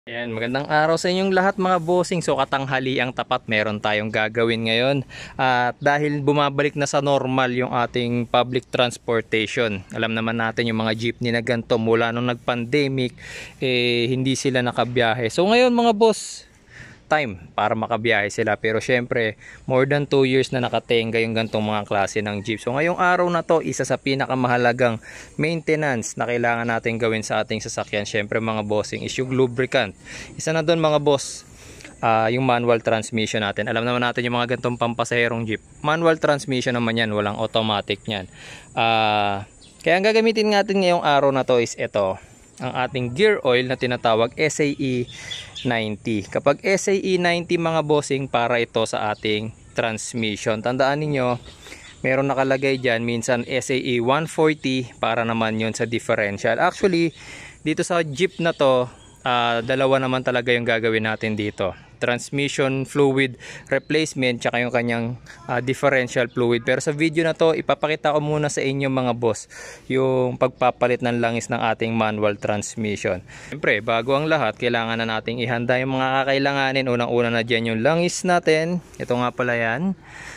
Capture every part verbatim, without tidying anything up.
Ayan, magandang araw sa inyong lahat mga bossing. So katanghali ang tapat, meron tayong gagawin ngayon. At dahil bumabalik na sa normal yung ating public transportation, alam naman natin yung mga jeepney na ganito mula nung nag-pandemic, eh, hindi sila nakabiyahe. So ngayon mga boss, time para makabiyahe sila, pero syempre more than two years na nakatenga yung gantong mga klase ng jeep. So ngayong araw na to, isa sa pinakamahalagang maintenance na kailangan natin gawin sa ating sasakyan, syempre mga bossing, is yung lubricant. Isa na doon mga boss, uh, yung manual transmission natin. Alam naman natin yung mga gantong pampasaherong jeep, manual transmission naman yan, walang automatic yan. uh, kaya ang gagamitin natin ngayong araw na to is ito, ang ating gear oil na tinatawag S A E ninety. Kapag S A E ninety mga bossing, para ito sa ating transmission. Tandaan niyo, meron nakalagay dyan minsan S A E one forty, para naman yon sa differential. Actually, dito sa Jeep na to, uh, dalawa naman talaga yung gagawin natin dito. Transmission fluid replacement, tsaka yung kanyang uh, differential fluid. Pero sa video na to, ipapakita ko muna sa inyo mga boss yung pagpapalit ng langis ng ating manual transmission. Siyempre, bago ang lahat, kailangan na nating ihanda yung mga kakailanganin. Unang-una na dyan yung langis natin. Ito nga pala yan.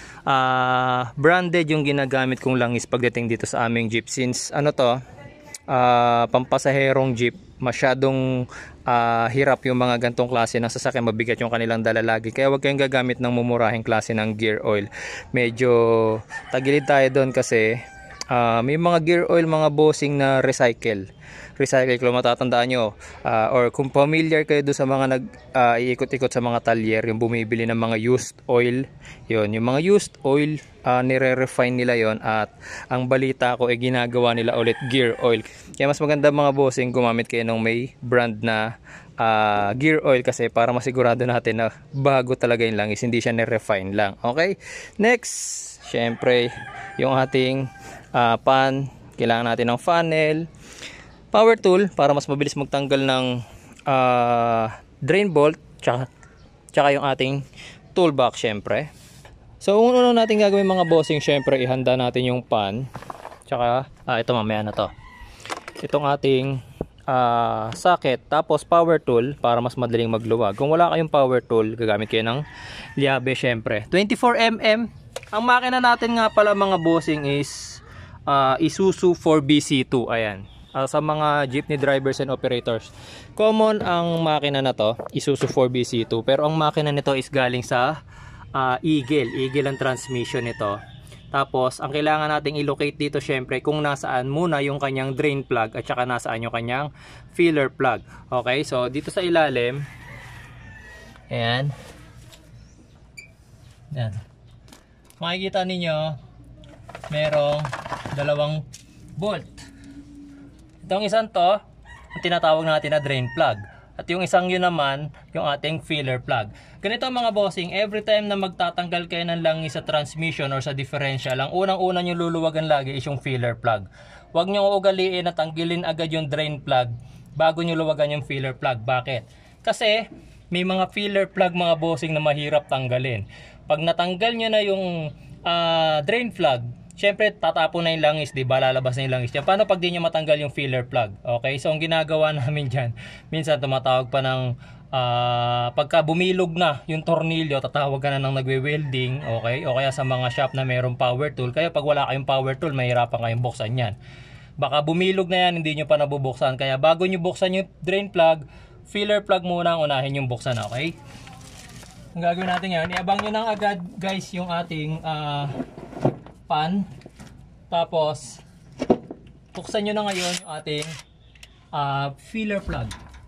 Uh, branded yung ginagamit kong langis pagdating dito sa aming Jeep. Since ano to, uh, pampasaherong Jeep, masyadong uh, hirap yung mga gantong klase ng sasakyan, mabigat yung kanilang dala lagi, kaya wag kayong gagamit ng mumurahing klase ng gear oil. Medyo tagilid tayo doon kasi uh, may mga gear oil mga bossing na recycle recycle kung matatandaan nyo, uh, or kung familiar kayo doon sa mga nag uh, iikot-ikot sa mga talyer, yung bumibili ng mga used oil, yun, yung mga used oil, uh, nire-refine nila yon, at ang balita ko ay eh, ginagawa nila ulit gear oil. Kaya mas maganda mga bossing, gumamit kayo ng may brand na uh, gear oil, kasi para masigurado natin na bago talaga yung langis, hindi siya nire-refine lang. Okay, next, syempre yung ating uh, pan, kailangan natin ng funnel, power tool para mas mabilis magtanggal ng uh, drain bolt, tsaka, tsaka yung ating toolbox syempre. So una natin gagawin mga bossing, syempre ihanda natin yung pan, tsaka ah, ito mamaya na to, itong ating uh, socket, tapos power tool para mas madaling magluwag. Kung wala kayong power tool, gagamit kayo ng liabe syempre. twenty-four millimeter. Ang makina natin nga pala mga bossing is uh, Isuzu four B C two. Ayan. Uh, sa mga jeepney drivers and operators, common ang makina na to, Isuzu four B C two, pero ang makina nito is galing sa uh, Eagle. Eagle ang transmission nito. Tapos ang kailangan nating i-locate dito syempre kung nasaan muna yung kanyang drain plug at saka nasaan yung kanyang filler plug. Okay, so dito sa ilalim, ayan, ayan, makikita ninyo merong dalawang bolt. Itong isang to, ang tinatawag natin na drain plug. At yung isang yun naman, yung ating filler plug. Ganito mga bossing, every time na magtatanggal kayo ng langis sa transmission or sa differential, ang unang-una nyo luluwagan lagi is yung filler plug. Huwag nyo ugaliin na tanggalin agad yung drain plug bago nyo luwagan yung filler plug. Bakit? Kasi may mga filler plug mga bossing na mahirap tanggalin. Pag natanggal nyo na yung uh, drain plug, syempre tatapon na yung langis, di ba? Lalabas na yung langis niya. Paano pag di niya matanggal yung filler plug? Okay, so ang ginagawa namin dyan, minsan tumatawag pa ng uh, pagka bumilog na yung tornilyo, tatawag ka na ng nagwe-welding, okay? O kaya sa mga shop na mayroong power tool. Kaya pag wala kayong power tool, mahirapan kayong buksan yan. Baka bumilog na yan, hindi nyo pa nabubuksan. Kaya bago nyo buksan yung drain plug, filler plug muna ang unahin yung buksan, okay? Ang gagawin natin yan, iabang nyo nang agad guys yung ating uh, pan, tapos buksan nyo na ngayon yung ating uh, filler plug.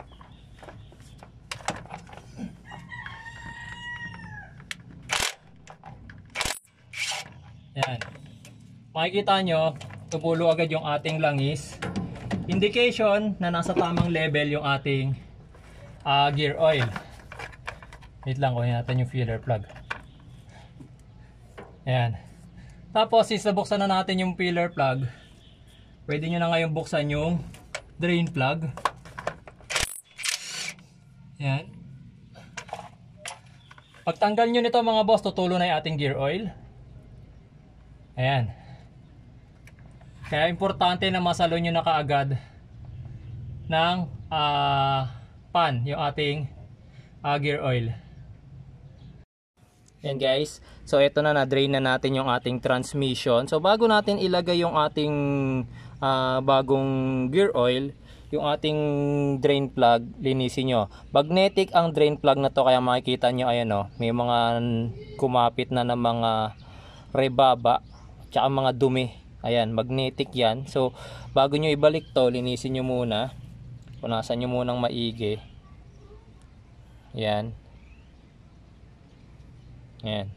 Yan, makikita nyo tumulo agad yung ating langis, indication na nasa tamang level yung ating uh, gear oil. Wait lang, kunin natin yung filler plug. Ayan. Tapos, since nabuksan na natin yung filler plug, pwede nyo na ngayon buksan yung drain plug. Yan. Pagtanggal nyo nito mga boss, tutulo na yung ating gear oil. Ayan. Kaya importante na masalo nyo na kaagad ng uh, pan, yung ating uh, gear oil. Yan guys, so ito na, na-drain na natin yung ating transmission. So bago natin ilagay yung ating uh, bagong gear oil, yung ating drain plug, linisin nyo. Magnetic ang drain plug na to, kaya makikita nyo, ayan o, may mga kumapit na ng mga rebaba, tsaka mga dumi. Ayan, magnetic yan. So bago nyo ibalik to, linisin nyo muna. Punasan nyo munang maigi. Yan. Yan.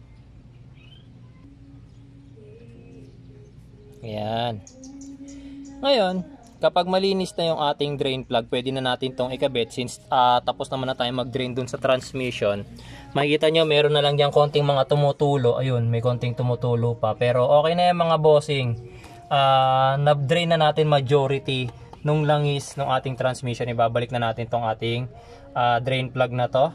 Yan. Ngayon, kapag malinis na yung ating drain plug, pwede na natin tong ikabit since uh, tapos naman na tayo mag-drain dun sa transmission. Makikita nyo, meron na lang dyan konting mga tumutulo. Ayun, may konting tumutulo pa. Pero okay na yan mga bossing. Uh, na-drain na natin majority nung langis ng ating transmission. Ibabalik na natin tong ating uh, drain plug na to.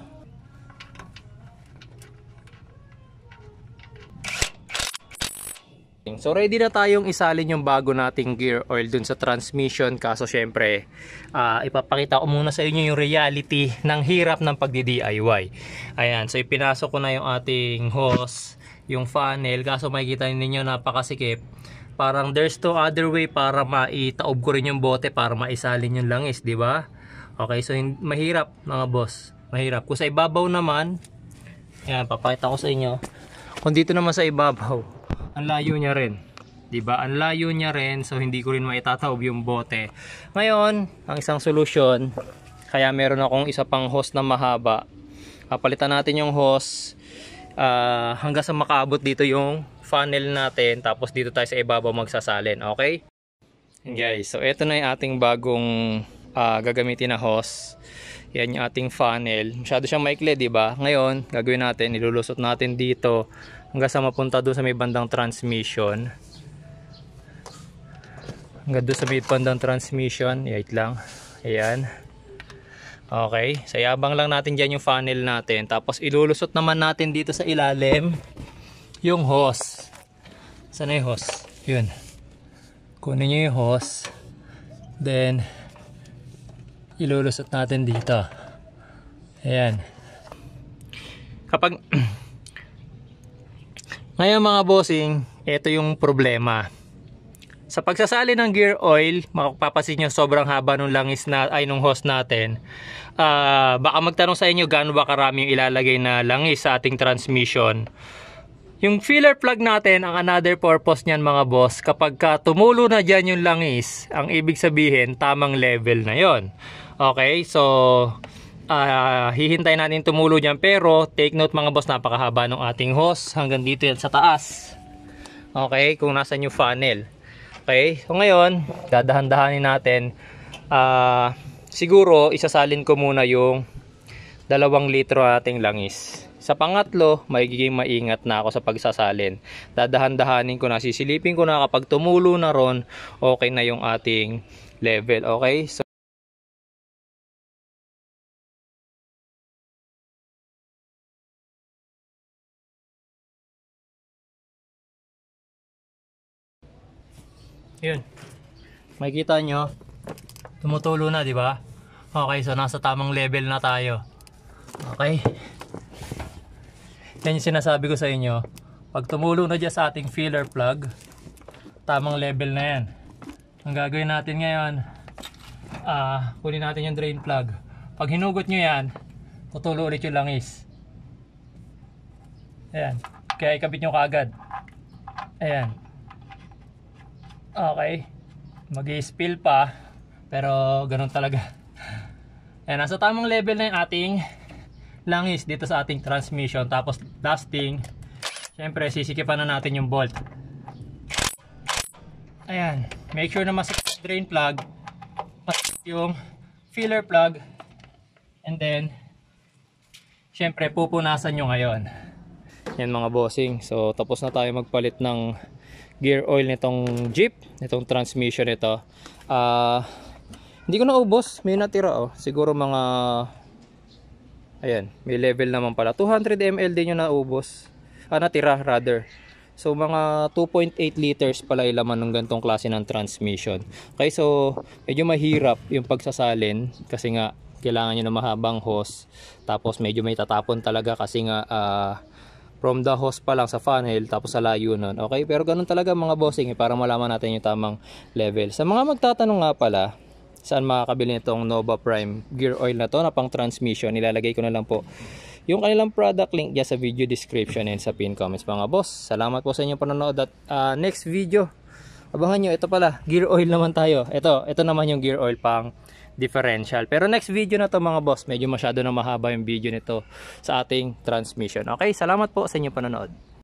So ready na tayong isalin yung bago nating gear oil dun sa transmission. Kaso syempre, uh, ipapakita ko muna sa inyo yung reality ng hirap ng pagdi-D I Y. Ayan, so ipinasok ko na yung ating hose, yung funnel. Kaso makikita ninyo napakasikip. Parang there's no other way para maitaob ko rin yung bote para maisalin yung langis, di ba? Okay, so mahirap mga boss. Mahirap. Kung sa ibabaw naman, ayan, papakita ko sa inyo. Kung dito naman sa ibabaw, ang layo niya rin, diba? Ang layo niya rin, so hindi ko rin maitataob yung bote. Ngayon, ang isang solusyon, kaya meron akong isa pang hose na mahaba. Papalitan natin yung hose uh, hanggang sa makaabot dito yung funnel natin, tapos dito tayo sa ibabaw magsasalin, okay? And guys, so ito na yung ating bagong uh, gagamitin na hose. Yan yung ating funnel. Masyado siyang maikli, diba? Ngayon, gagawin natin, ilulusot natin dito hanggang sa mapunta doon sa may bandang transmission. Hanggang doon sa may bandang transmission. Wait lang. Ayan. Okay. So, yabang lang natin dyan yung funnel natin. Tapos, ilulusot naman natin dito sa ilalim yung hose. Saan na yung hose? Yun. Kunin nyo yung hose. Then, ilulusot natin dito. Ayan. Kapag ngayon mga bossing, ito yung problema. Sa pagsasali ng gear oil, mapapasin nyo sobrang haba ng langis na, ay nung hose natin. Uh, baka magtanong sa inyo gaano ba karami yung ilalagay na langis sa ating transmission. Yung filler plug natin, ang another purpose niyan mga boss, kapag ka tumulo na dyan yung langis, ang ibig sabihin tamang level na yon. Okay, so uh, hihintay natin tumulo dyan, pero take note mga boss, napakahaba ng ating hose hanggang dito yan sa taas. Okay, kung nasan yung funnel. Okay, so ngayon dadahan-dahanin natin. uh, siguro isasalin ko muna yung dalawang litro ating langis. Sa pangatlo, magiging maingat na ako sa pagsasalin. Dadahan-dahanin ko na, sisilipin ko na kapag tumulo na ron, okay na yung ating level. Okay, so yun, makikita nyo tumutulo na, di ba? Okay, so nasa tamang level na tayo. Okay, yan yung sinasabi ko sa inyo. Pag tumulo na dyan sa ating filler plug, tamang level na yan. Ang gagawin natin ngayon, uh, kunin natin yung drain plug. Pag hinugot nyo yan, tutulo ulit yung langis. Ayan, kaya ikabit nyo kaagad. Ayan. Okay, mag-i-spill pa, pero ganun talaga. Ayan, nasa tamang level na yung ating langis dito sa ating transmission. Tapos dusting, syempre sisikipan na natin yung bolt. Ayan, make sure na masikip yung drain plug, masikip yung filler plug, and then syempre pupunasan nyo ngayon. Yan mga bossing, so tapos na tayo magpalit ng gear oil nitong Jeep, nitong transmission nito. Uh, hindi ko na ubos, may natira oh. Siguro mga, ayan, may level naman pala. two hundred milliliters din yung naubos. Ah, natira rather. So mga two point eight liters pala yung laman ng ganitong klase ng transmission. Okay, so medyo mahirap yung pagsasalin kasi nga kailangan nyo na mahabang hose, tapos medyo may tatapon talaga kasi nga uh, from the hose pa lang sa funnel tapos sa layo nun. Okay, pero ganun talaga mga bossing eh, para malaman natin yung tamang level. Sa mga magtatanong nga pala saan makakabili nitong Nova Prime gear oil na to na pang transmission, nilalagay ko na lang po yung kanilang product link dyan sa video description and sa pin comments mga boss. Salamat po sa inyong panonood at uh, next video, abangan nyo, ito pala, gear oil naman tayo. Ito, ito naman yung gear oil pang differential. Pero next video na to mga boss, medyo masyado na mahaba yung video nito sa ating transmission. Okay, salamat po sa inyong panonood.